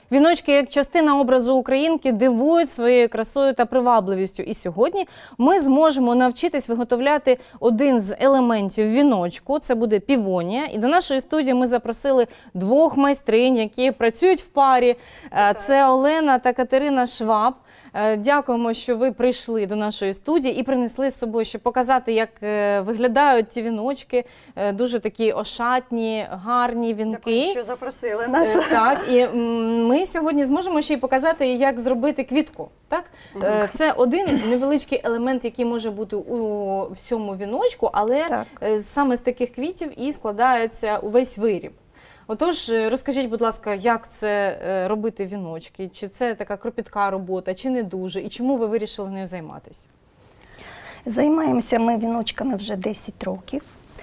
Віночки, як частина образу українки, дивують своєю красою та привабливістю. І сьогодні ми зможемо навчитись виготовляти один з елементів віночку. Це буде півонія. І до нашої студії ми запросили двох майстринь, які працюють в парі. Це Олена та Катерина Шваб. Дякуємо, що ви прийшли до нашої студії і принесли з собою, щоб показати, як виглядають ті віночки. Дуже такі ошатні, гарні вінки. Дякую, що запросили нас. Так, і ми сьогодні зможемо ще й показати, як зробити квітку. Так? Це один невеличкий елемент, який може бути у всьому віночку, але саме з таких квітів і складається увесь виріб. Отож, розкажіть, будь ласка, як це робити віночки? Чи це така кропітка робота, чи не дуже? І чому ви вирішили нею займатися? Займаємося ми віночками вже 10 років.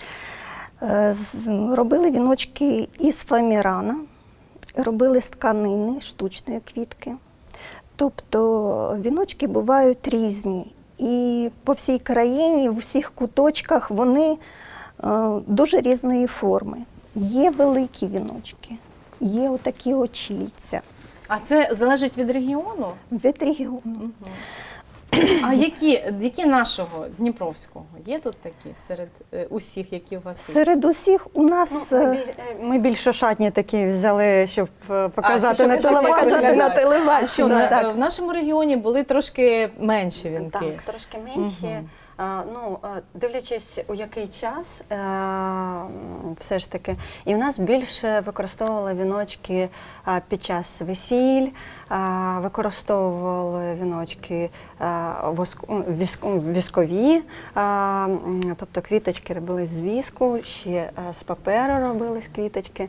Робили віночки із фоамірана, робили з тканини, штучної квітки. Тобто віночки бувають різні. І по всій країні, в усіх куточках вони дуже різної форми. Є великі віночки, є отакі очільця. А це залежить від регіону? Від регіону. А які нашого, Дніпровського? Є тут такі серед усіх, які у вас є? Серед усіх у нас... Ми більш ошатні такі взяли, щоб показати на телебаченні. В нашому регіоні були трошки менші вінки. Так, трошки менші. Дивлячись, у який час, все ж таки, і в нас більше використовували віночки під час весіль, використовували віночки віскові, тобто квіточки робили з віску, ще з паперу робили квіточки.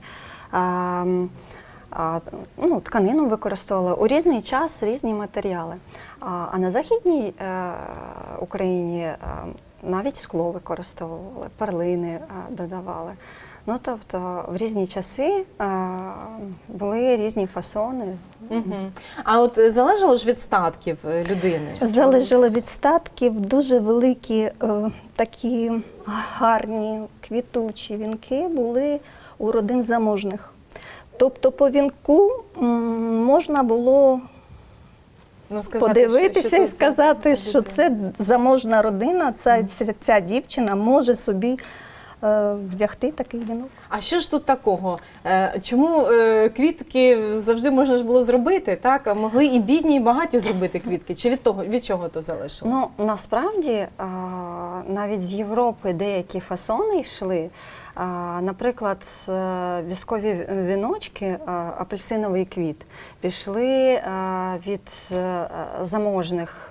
Тканину використовували у різний час, різні матеріали. А на Західній Україні навіть скло використовували, перлини додавали. Тобто в різні часи були різні фасони. А от залежало ж від статків людини? Залежало від статків. Дуже великі такі гарні квітучі вінки були у родин заможних. Тобто по вінку можна було подивитися і сказати, що це заможна родина, ця дівчина може собі вдягти такий вінок. А що ж тут такого? Чому квітки завжди можна ж було зробити, так? А могли і бідні, і багаті зробити квітки? Чи від чого то залежало? Насправді, навіть з Європи деякі фасони йшли. Наприклад, віскові віночки, апельсиновий квіт, пішли від заможних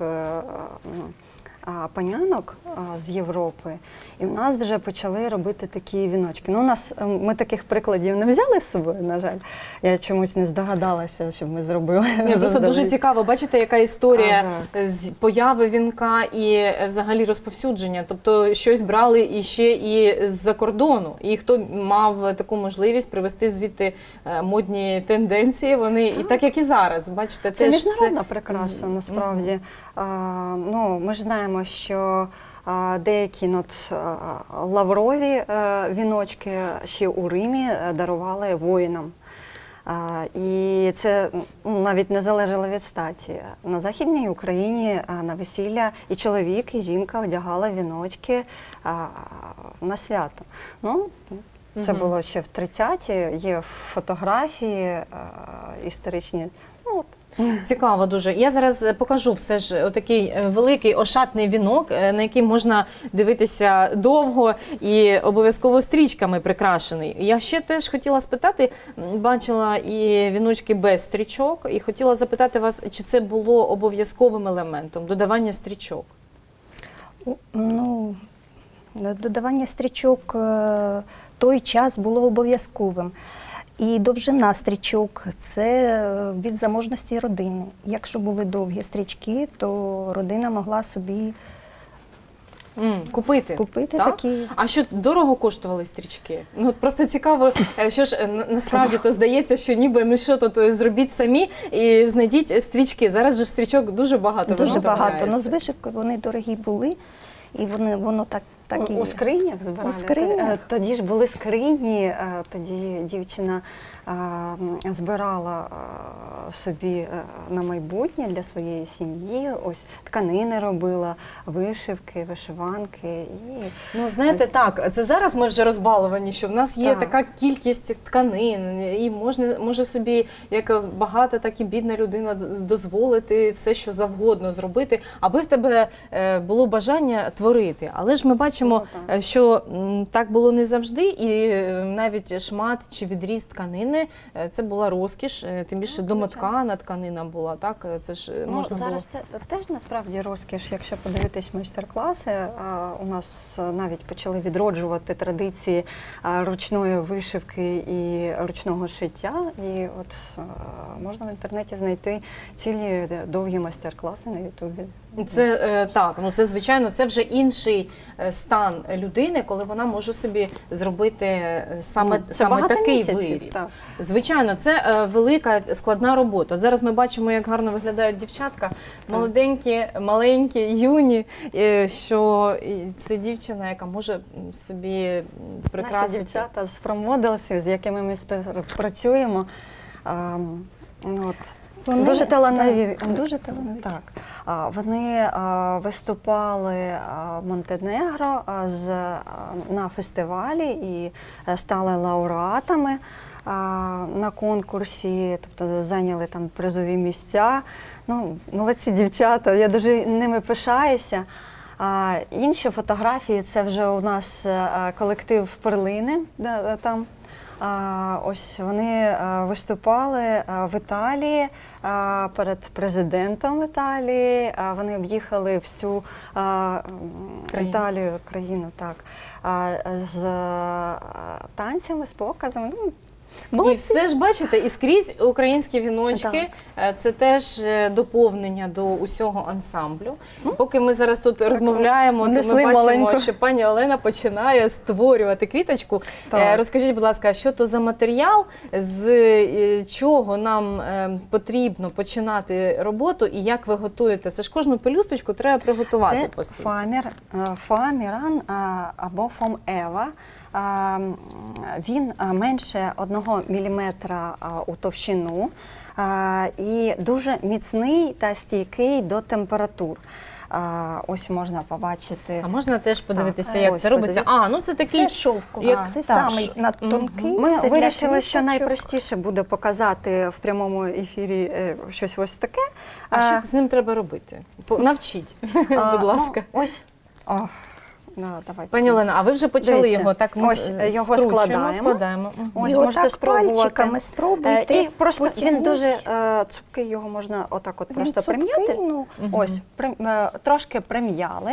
панянок з Європи, і в нас вже почали робити такі віночки. Ми таких прикладів не взяли з собою, на жаль. Я чомусь не здогадалася, щоб ми зробили. Просто дуже цікаво, бачите, яка історія з появи вінка і взагалі розповсюдження. Тобто щось брали іще і з-за кордону. І хто мав таку можливість привезти звідти модні тенденції, вони і так, як і зараз. Бачите, це міжнародна прикраса, насправді. Ми ж знаємо, що деякі лаврові віночки ще у Римі дарували воїнам. І це навіть не залежало від статі. На Західній Україні на весілля і чоловік, і жінка одягали віночки на свято. Це було ще в 30-ті, є фотографії історичні. Цікаво дуже. Я зараз покажу все ж отакий великий ошатний вінок, на який можна дивитися довго і обов'язково стрічками прикрашений. Я ще теж хотіла спитати, бачила і віночки без стрічок, і хотіла запитати вас, чи це було обов'язковим елементом додавання стрічок? Додавання стрічок той час було обов'язковим. І довжина стрічок – це від заможності родини. Якщо були довгі стрічки, то родина могла собі купити такі. А що, дорого коштували стрічки? Просто цікаво, що ж насправді то здається, що ніби тут зробіть самі і знайдіть стрічки. Зараз же стрічок дуже багато. Дуже багато. З вишивки вони дорогі були, і воно так Так і У є. скринях збирали? У скринях. Тоді ж були скрині, тоді дівчина збирала собі на майбутнє для своєї сім'ї. Ось тканини робила, вишивки, вишиванки. І... Ну, знаєте, так, це зараз ми вже розбаловані, що в нас є Так. така кількість тканин, і може собі як багата, так і бідна людина дозволити все, що завгодно зробити, аби в тебе було бажання творити. Але ж ми бачимо, що так було не завжди, і навіть шмат чи відріз тканини це була розкіш, тим більше домоткана тканина була, так? Це ж можна зараз теж насправді розкіш, якщо подивитись майстер-класи, у нас навіть почали відроджувати традиції ручної вишивки і ручного шиття, і от можна в інтернеті знайти цілі довгі майстер-класи на Ютубі. Це так, ну це звичайно, це вже інший стан людини, коли вона може собі зробити саме такий виріб. Так. Звичайно, це велика складна робота. От зараз ми бачимо, як гарно виглядають дівчатка, молоденькі, маленькі, юні, що це дівчина, яка може собі прикрасити. Наші дівчата з промоделсів, з якими ми працюємо, Вони дуже талановиті. дуже талановиті. Так. Вони виступали в Монтенегро на фестивалі і стали лауреатами на конкурсі, тобто зайняли там призові місця. Ну, молодці дівчата, я дуже ними пишаюся. Інші фотографії – це вже у нас колектив Перлини там. Ось вони виступали в Італії перед президентом Італії. Вони об'їхали всю Італію, країну, так, з танцями, з показами. І все ж бачите, і скрізь українські віночки, це теж доповнення до усього ансамблю. Поки ми зараз тут розмовляємо, то ми бачимо, що пані Олена починає створювати квіточку. Розкажіть, будь ласка, що то за матеріал, з чого нам потрібно починати роботу і як ви готуєте? Це ж кожну пелюсточку треба приготувати, по суті. Це фоаміран або фом-ева. Він менше 1 мм у товщину і дуже міцний та стійкий до температур. Ось можна побачити. А можна теж подивитися, як це робиться? Ну це такий... Це шовковий, це самий надтонкий. Ми вирішили, що найпростіше буде показати в прямому ефірі щось ось таке. А що з ним треба робити? Навчіть, будь ласка. Ось. Давай. Пані Олена, а ви вже почали його, так ми його складаємо. Ось можете спробувати. Спробуйте. І просто він дуже цупкий, його можна отак от просто прим'яти. Ось, трошки прим'яли,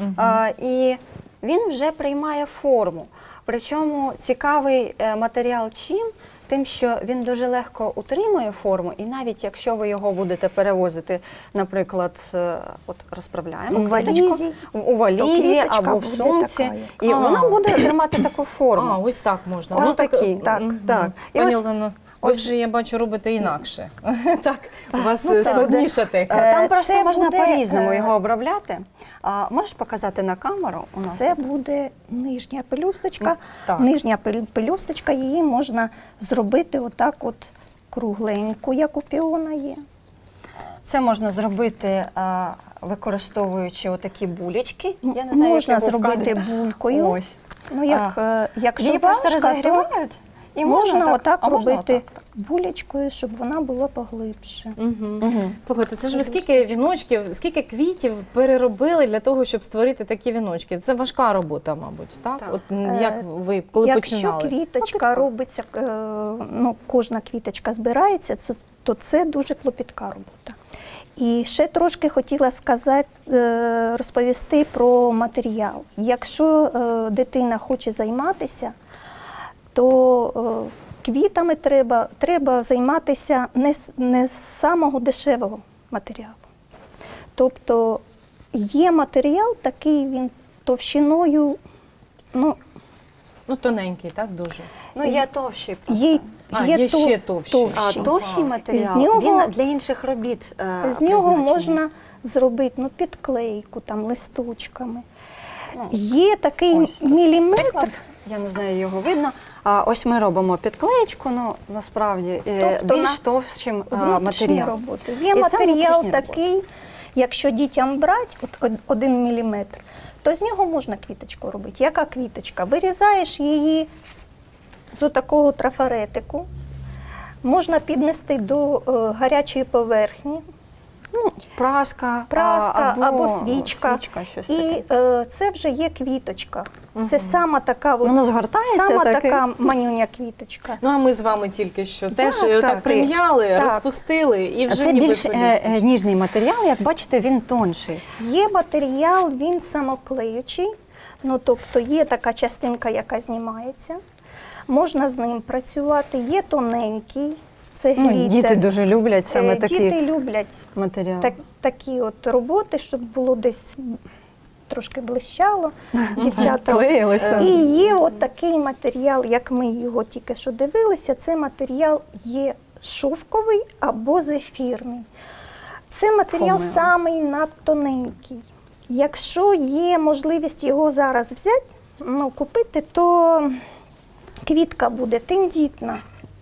і він вже приймає форму. Причому цікавий матеріал чим? Тим, що він дуже легко утримує форму, і навіть якщо ви його будете перевозити, наприклад, от розправляємо у валізі або в сумці, і вона буде тримати таку форму. Ось так можна. Ось такі. Так. Пані Олено, ви вже, я бачу, робите інакше. Так, у вас складніша техніка. Там просто можна по-різному його обробляти. Можеш показати на камеру? Це буде нижня пелюсточка. Нижня пелюсточка, її можна зробити отак от кругленьку, як у піона є. Це можна зробити, використовуючи отакі булечки. Я не знаю, можна зробити булькою. Ось. Ну, як її просто розігрівають. І можна отак робити булечкою, щоб вона була поглибше. Слухайте, це ж ви скільки віночків, скільки квітів переробили для того, щоб створити такі віночки? Це важка робота, мабуть, так? От як ви, коли починали? Якщо квіточка робиться, кожна квіточка збирається, то це дуже клопітка робота. І ще трошки хотіла розповісти про матеріал. Якщо дитина хоче займатися, то квітами треба займатися не з самого дешевого матеріалу. Тобто є матеріал такий, він товщиною, тоненький, так, дуже? Є товщий. Є ще товщий. Товщий матеріал, він для інших робіт з нього можна зробити підклейку, там, листочками. Є такий Ось так. міліметр. Приклад, я не знаю, його видно. Ось ми робимо підклеєчку, ну насправді Тобто більш на товщим внутрішні матеріал. роботи. Є І це матеріал внутрішні такий, якщо дітям брати 1 міліметр, то з нього можна квіточку робити. Яка квіточка? Вирізаєш її з отакого трафаретику, можна піднести до гарячої поверхні, Ну, праска, або свічка. щось І таке. це вже є квіточка. Це сама така, Воно згортається. сама таке. така манюня квіточка. Ну а ми з вами тільки що теж Так, так так. прим'яли, Так. розпустили і вже Це ніби більш пелюсточки. ніжний матеріал, як бачите, він тонший. Є матеріал, він самоклеючий, ну тобто є така частинка, яка знімається. Можна з ним працювати, є тоненький, це Ну, глітер. діти дуже люблять саме Діти такі люблять матеріали. такі от роботи, щоб було десь трошки блищало дівчата. Клеїлось там. І є от такий матеріал, як ми його тільки що дивилися, це матеріал є шовковий або зефірний. Це матеріал Фомео. самий надтоненький. Якщо є можливість його зараз взяти, ну, купити, то квітка буде тендітна.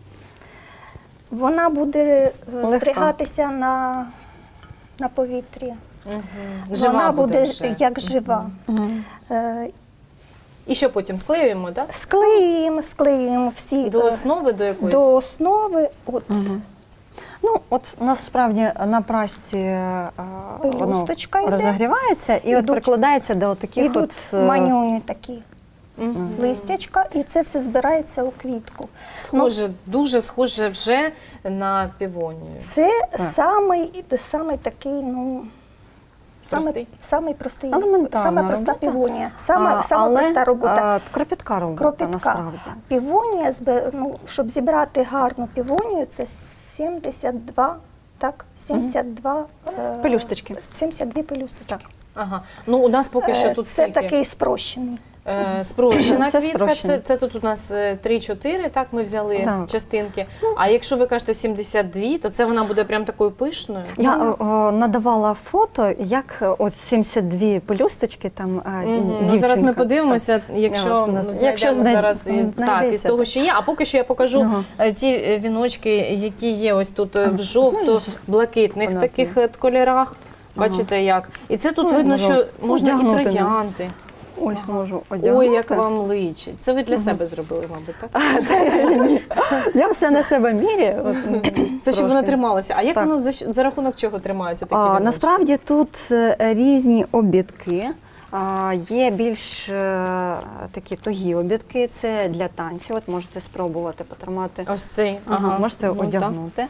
Вона буде Легка. стригатися на повітрі. Мгм. Вона Жива буде вже. як жива. Мгм. І що потім склеюємо, так? Склеюємо всі До основи, до якоїсь? до основи. От. Мгм. Ну, от насправді на прасці воно Пелюсточка йде. розігрівається і от Ідуть- прикладається до таких Ідуть от манюні такі Мгм. листячка, і це все збирається у квітку. Схоже, дуже схоже вже на півонію. Це самий такий, ну, Простий? самий простий, Елементарна сама проста робота. півонія, сама але, проста робота. Кропітка робота, Кропітка. насправді. Півонія, ну, щоб зібрати гарну півонію, це 72, так, 72 Пелюсточки. 72 пелюсточки. Так. Ага. Ну, у нас поки що тут Це скільки? такий спрощений. Спрощена Це квітка, спрощена. це тут у нас 3-4, так, ми взяли Так. частинки. А якщо ви кажете 72, то це вона буде прям такою пишною? Я надавала фото, як от 72 пелюсточки там Мгм. дівчинка. Ну, зараз ми подивимося, Я якщо вас знайдемо зараз знайдеться, так, із того, що є. А поки що я покажу Ага. ті віночки, які є ось тут в Зможеш жовто-блакитних подати? таких кольорах. Бачите як? І це тут Ну, видно, можу що можна і одягнути, да. троянди. Ось можу Ой, одягнути. як вам личить. Це ви для себе зробили, мабуть, так? Я все на себе міряю. Це щоб воно трошки. трималося. А як Так. воно за рахунок чого тримаються такі віночки? Насправді тут різні обідки. Є більш такі тугі обідки, це для танців. От можете спробувати потримати. Ось цей. Можете Ну, так. одягнути.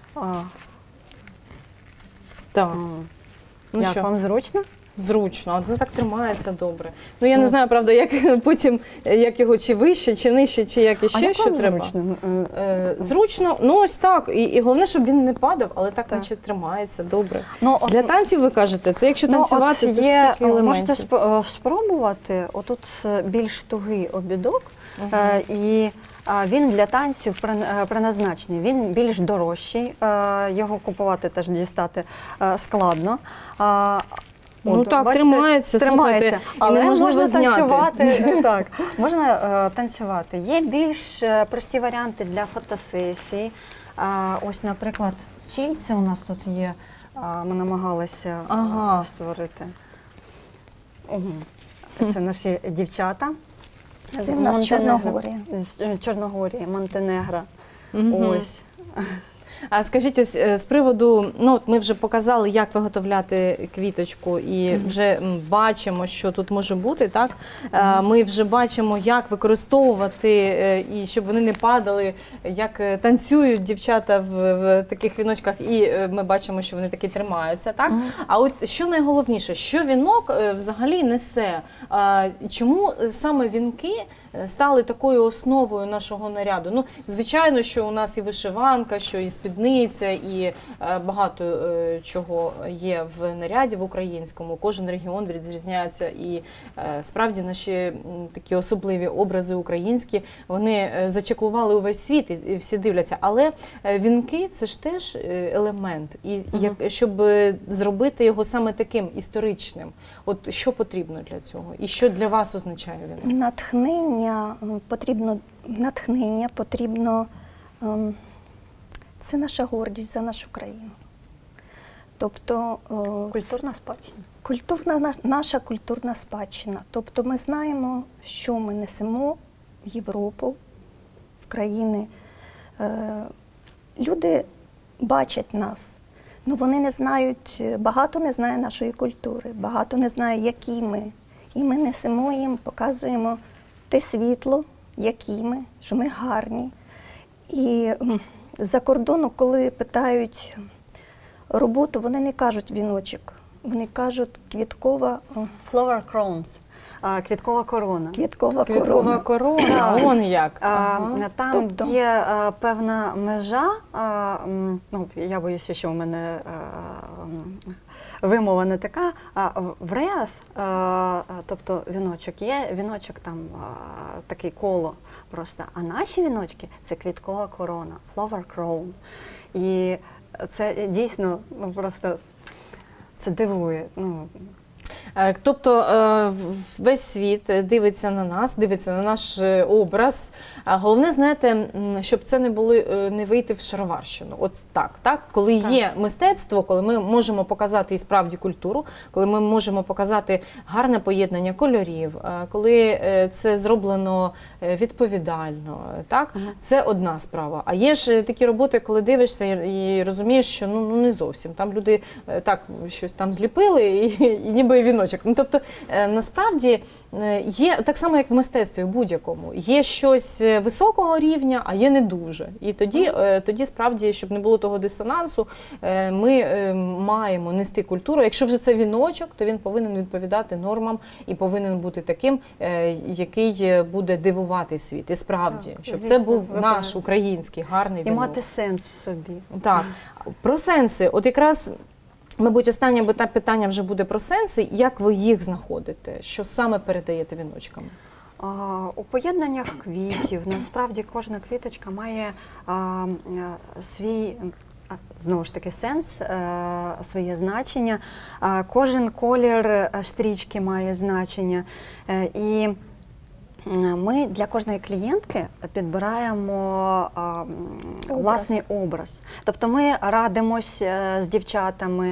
Так. Ну Як що? вам зручно? Зручно, воно так тримається добре. Ну я не знаю, правда, як потім як його чи вище, чи нижче, чи як іще, як що вам треба. зручно? Зручно, ну ось так. І головне, щоб він не падав, але так, Так. наче тримається добре. Ну, от- Для танців ви кажете, це якщо Ну, танцювати, от це є, ж такі можете елементи. спробувати. Отут більш тугий обідок, і він для танців призначений. Він більш дорожчий, його купувати теж дістати складно. Ну так, бачите, тримається, слухайте, і але неможливо можна зняти. танцювати. Так, можна танцювати. Є більш прості варіанти для фотосесій. Ось, наприклад, чільці у нас тут є. Ми намагалися Ага. створити. Це наші дівчата. Це в нас Чорногорія. З Чорногорії, Монтенегро. Мгм. Ось. А скажіть, ось з приводу, ну от ми вже показали, як виготовляти квіточку, і вже бачимо, що тут може бути. Так ми вже бачимо, як використовувати і щоб вони не падали, як танцюють дівчата в таких віночках, і ми бачимо, що вони таки тримаються. Так, а от що найголовніше, що вінок взагалі несе? Чому саме вінки стали такою основою нашого наряду? Ну, звичайно, що у нас і вишиванка, що і спідниця, спідниця і багато чого є в наряді в українському. Кожен регіон відрізняється, і справді наші такі особливі образи українські, вони зачеклували увесь світ і всі дивляться. Але вінки – це ж теж елемент, і щоб зробити його саме таким історичним. От що потрібно для цього? І що для вас означає вінок? Натхнення потрібно, це наша гордість за нашу країну. Тобто Культурна спадщина. наша культурна спадщина. Тобто ми знаємо, що ми несемо в Європу, в країни. Люди бачать нас, але вони не знають, багато не знає нашої культури, багато не знає, які ми. І ми несемо їм, показуємо те світло, які ми, що ми гарні. І за кордону, коли питають роботу, вони не кажуть віночок, вони кажуть квіткова... Flower crowns. Квіткова корона. Квіткова корона, он як. Там Тобто... є певна межа, ну, я боюся, що в мене вимова не така, вреас, тобто віночок є, віночок там такий коло просто, а наші віночки – це квіткова корона, flower crown. І це дійсно, ну, просто це дивує. Ну, тобто весь світ дивиться на нас, дивиться на наш образ. Головне, знаєте, щоб це не вийти в шароварщину. От так? Коли є мистецтво, коли ми можемо показати і справді культуру, коли ми можемо показати гарне поєднання кольорів, коли це зроблено відповідально, так? Це одна справа. А є ж такі роботи, коли дивишся і розумієш, що ну не зовсім. Там люди так щось там зліпили і ніби віночок. Ну, тобто, насправді, є, так само, як в мистецтві, в будь-якому, є щось високого рівня, а є не дуже. І тоді справді, щоб не було того дисонансу, ми маємо нести культуру. Якщо вже це віночок, то він повинен відповідати нормам і повинен бути таким, який буде дивувати світ. І справді, щоб це був наш український гарний вінок. І мати сенс в собі. Так. Про сенси. От якраз... Мабуть, останнє питання вже буде про сенси. Як ви їх знаходите? Що саме передаєте віночкам? У поєднаннях квітів, насправді, кожна квіточка має свій, знову ж таки, сенс, своє значення. Кожен колір стрічки має значення. І ми для кожної клієнтки підбираємо власний образ. Тобто ми радимось з дівчатами,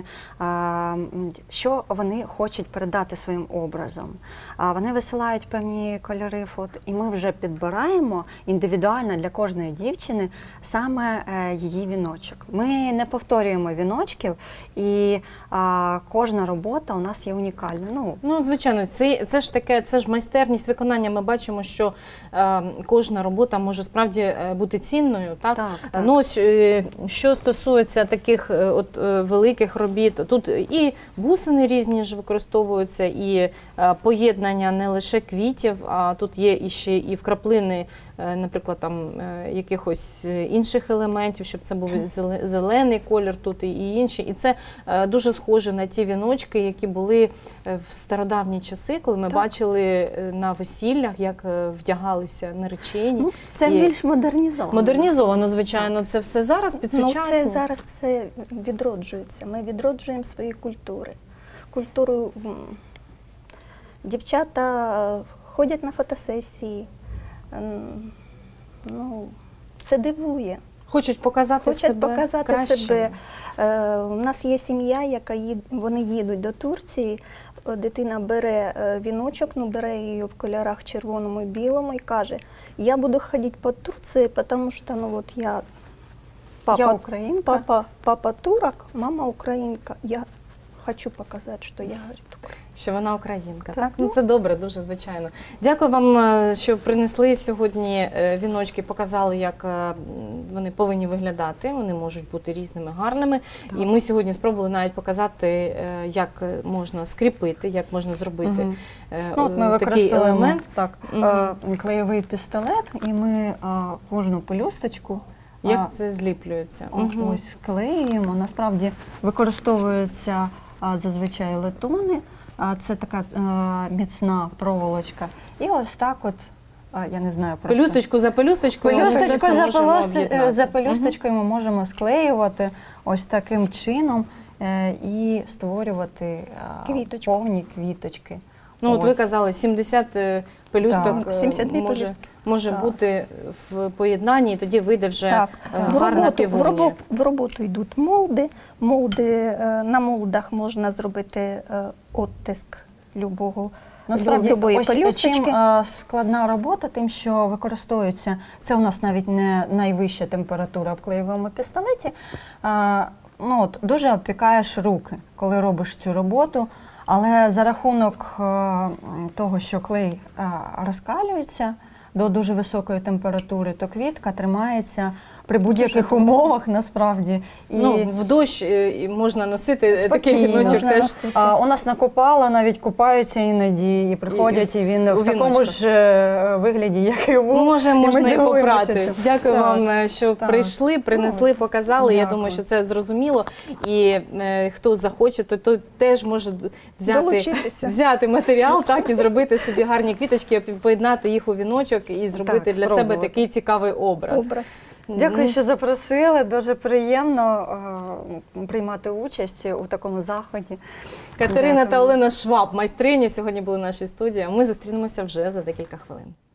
що вони хочуть передати своїм образом. Вони висилають певні кольори фото, і ми вже підбираємо індивідуально для кожної дівчини саме її віночок. Ми не повторюємо віночків, і кожна робота у нас є унікальна. Ну, звичайно, це ж таке, це ж майстерність виконання. Ми бачимо, що кожна робота може справді бути цінною. Так? Ну, що стосується таких от великих робіт, тут і бусини різні ж використовуються, і поєднання не лише квітів, а тут є іще і вкраплини, наприклад, там якихось інших елементів, щоб це був зелений колір тут і інші. І це дуже схоже на ті віночки, які були в стародавні часи, коли ми бачили на весіллях, як вдягалися наречені. Ну, це більш модернізовано. Модернізовано, звичайно. Це все зараз під сучасність. Це зараз все відроджується. Ми відроджуємо свої культури. Культуру дівчата ходять на фотосесії. Ну, це дивує. Хочуть показати себе. У нас є сім'я, вони їдуть до Турції, дитина бере віночок, бере її в кольорах червоному і білому і каже, я буду ходити по Турції, тому що я українка. Папа турок, мама українка. Я хочу показати, що я українка. Що вона українка, так? Ну, це добре, дуже звичайно. Дякую вам, що принесли сьогодні віночки, показали, як вони повинні виглядати. Вони можуть бути різними, гарними. І ми сьогодні спробували навіть показати, як можна скріпити, як можна зробити такий елемент. Клеєвий пістолет, і ми кожну пелюсточку Як це зліплюється? Мгм. Ось склеюємо. Насправді використовуються зазвичай летони. Це така міцна проволочка. І ось так от, я не знаю, просто Пелюсточку за пелюсточкою. ми все пелюсточку це можемо об'єднати. за пелюсточкою ми можемо склеювати ось таким чином і створювати Квіточку. повні квіточки. Ну, от ви Ось. казали, 70 пелюсток Так. 72 може пелюстки. Так. бути в поєднанні, і тоді вийде вже Так, гарна півонія. в роботу йдуть молди. На молдах можна зробити оттиск Насправді, любої ось пелюсточки. чим складна робота, тим, що використовується, це у нас навіть не найвища температура в клеєвому пістолеті, дуже обпікаєш руки, коли робиш цю роботу, але за рахунок того, що клей розкалюється до дуже високої температури, то квітка тримається при будь-яких умовах, насправді. І В дощ можна носити такий спокійно. віночок Можна теж. носити. У нас на Купала навіть купаються іноді і приходять, і він у в такому віночках. ж вигляді, як і був. Можна і дивуємося попрати. цьому. Дякую Так, вам, що так. прийшли, принесли, показали. Я Дякую. думаю, що це зрозуміло. І хто захоче, то теж може Долучитися. взяти матеріал, так, і зробити собі гарні квіточки, поєднати їх у віночок і зробити Так, для себе спробувати. такий цікавий образ. Дякую, що запросили. Дуже приємно приймати участь у такому заході. Катерина Дякую. та Олена Шваб, майстрині, сьогодні були в нашій студії. Ми зустрінемося вже за декілька хвилин.